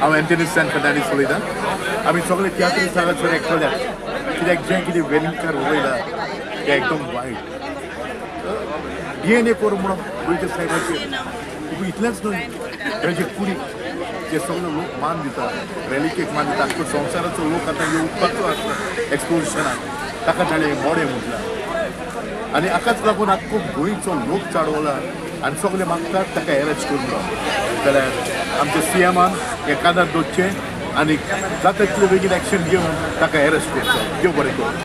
हांव Antony San Fernandes उलयतां. आमी सगळे तियात्र स्थळाचेर एकवल्यात कित्याक जें कितें वेलिंगकार उलयलां तें एकदम वायट. DNA करून म्हणून गोंयच्या सायडाचेर इतलेंच न्हय ताचे कुडीक जे सगळे लोक मान दिता, रेलिकेक मान दिता, आख्खो संवसाराचो लोक आतां येवपाचो आसता एक्सपोजिशनाक, ताका ताणें मोडें म्हटलां. आनी हाकाच लागून आख्खो गोंयचो लोक चाडवला आनी सगळे मागतात ताका अरेस्ट करून. जाल्यार आमच्या CMान हें कानार दवरचें आनी जाता तितले बेगीन एक्शन घेवन ताका अरेस्ट करचो. देव बरें करूं.